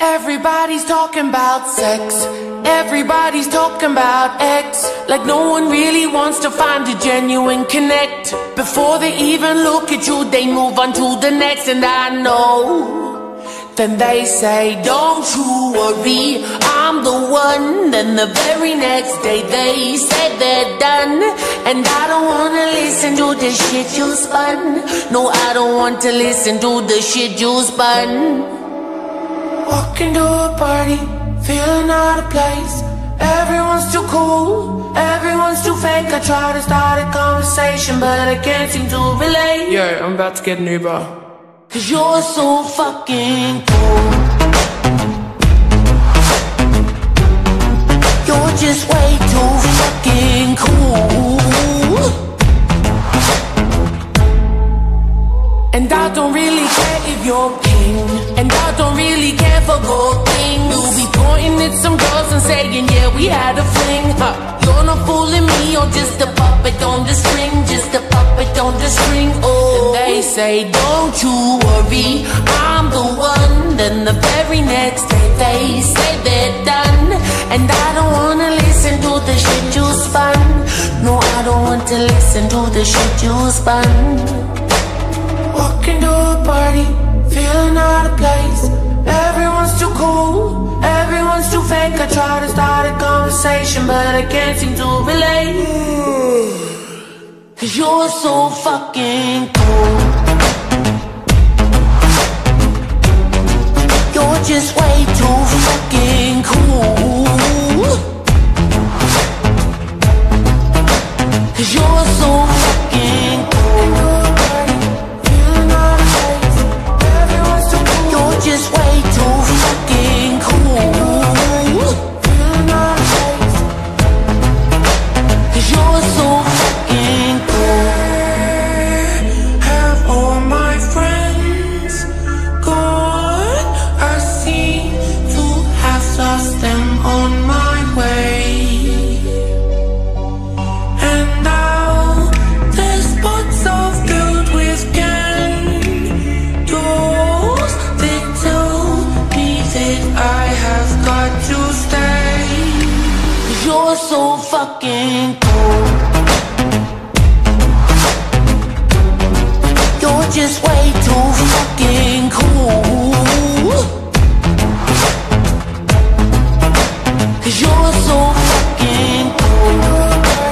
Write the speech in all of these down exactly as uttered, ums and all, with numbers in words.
Everybody's talking about sex. Everybody's talking about X. Like no one really wants to find a genuine connect. Before they even look at you, they move on to the next. And I know, then they say, don't you worry, I'm the one. Then the very next day they said they're done. And I don't wanna listen to the shit you spun. No, I don't want to listen to the shit you spun. Walking to a party, feeling out of place. Everyone's too cool, everyone's too fake. I try to start a conversation, but I can't seem to relate. Yo, I'm about to get an Uber. Cause you're so fucking cool. You're just way too fucking cool. And I don't really care if you're king, and I don't really care for gold things. You'll be pointing at some girls and saying, yeah, we had a fling. Huh. You're not fooling me, you're just a puppet on the string. Just a puppet on the string, oh. And they say, don't you worry, I'm the one. Then the very next day they say they're done. And I don't wanna listen to the shit you spun. No, I don't want to listen to the shit you spun. Walking to a party, feeling out of place. Everyone's too cool, everyone's too fake. I try to start a conversation, but I can't seem to relate. Cause you're so fucking cool. You're just way too fucking cool. Cause you're so fucking cool. Just way too fucking cool. Cause you're so fucking cool. Have all my friends gone? I seem to have lost them on my way. And now the spots are filled with candles. I have got to stay. Cause you're so fucking cool. You're just way too fucking cool. Cause you're so fucking cool.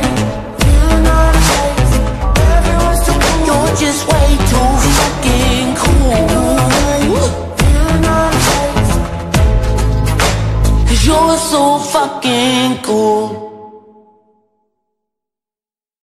You're just way too fucking cool. You're so fucking cool.